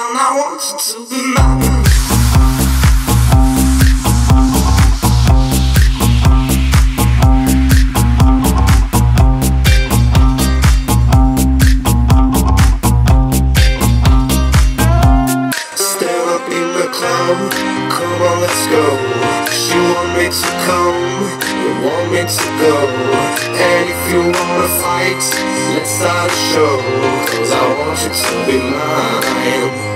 down, I want you to be mine. Stand up in the club, come on, let's go. She want me to come, you want me to go. And if you wanna fight, let's start a show. 'Cause I want you to be mine.